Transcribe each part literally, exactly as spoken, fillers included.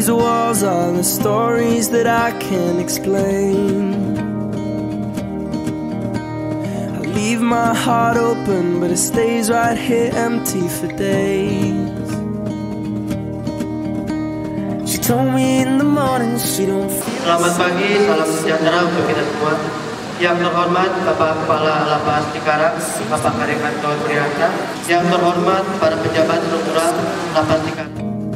these walls are the stories that I can't explain. I leave my heart open, but it stays right here empty for days. She told me in the morning she don't feel. Selamat pagi, salam sejahtera untuk kita semua. Yang terhormat Bapak Kepala Lapas Cikarang, Bapak Karyanto Priyansa. Yang terhormat para pejabat struktural Lapas Cikarang.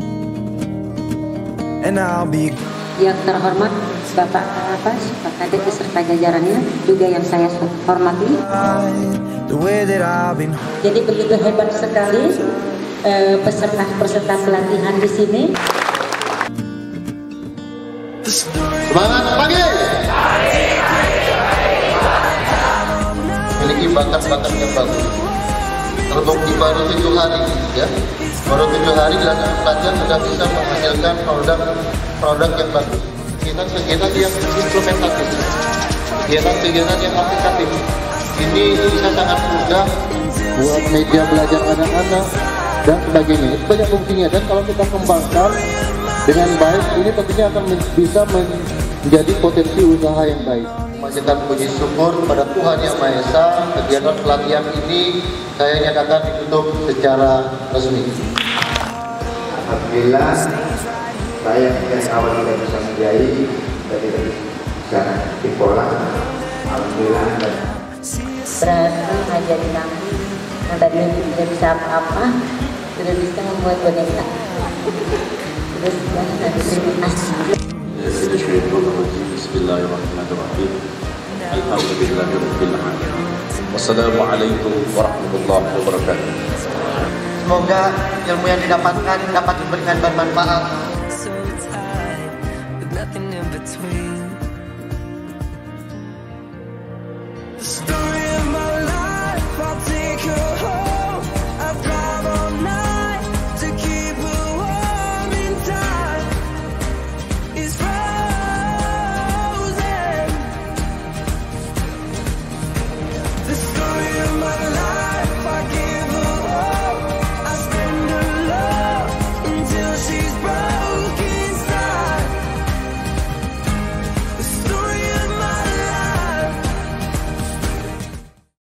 And I'll be. Yang terhormat Bapak Lapas, Pak Kadek beserta jajarannya, juga yang saya hormati. Jadi begitu hebat sekali eh, peserta-peserta pelatihan di sini. Semangat pagi! Memiliki bakat-bakat yang bagus. Terbukti baru tujuh hari, ya. Baru tujuh hari dilakukan pelatihan sudah bisa menghasilkan produk-produk yang bagus. Kegiatan-kegiatan yang instrumentatif, kegiatan-kegiatan yang aplikatif. Ini bisa sangat mudah buat media belajar anak-anak dan sebagainya. Itu banyak buktinya. Dan kalau kita kembangkan dengan baik, ini tentunya akan bisa menjadi potensi usaha yang baik. Memanjatkan puji syukur kepada Tuhan Yang Maha Esa, kegiatan pelatihan ini saya nyatakan ditutup secara resmi. Alhamdulillah, saya yang awal tidak bisa menjadi dan tidak bisa dipola. Alhamdulillah. Berhasil ngajarin kami yang tadi tidak bisa apa-apa, sudah bisa membuat boneka. Terus nanti terima kasih. Bismillahirrahmanirrahim. Alhamdulillahirabbil alamin. Wassalamualaikum warahmatullahi wabarakatuh. Semoga ilmu yang didapatkan dapat diberikan bermanfaat. So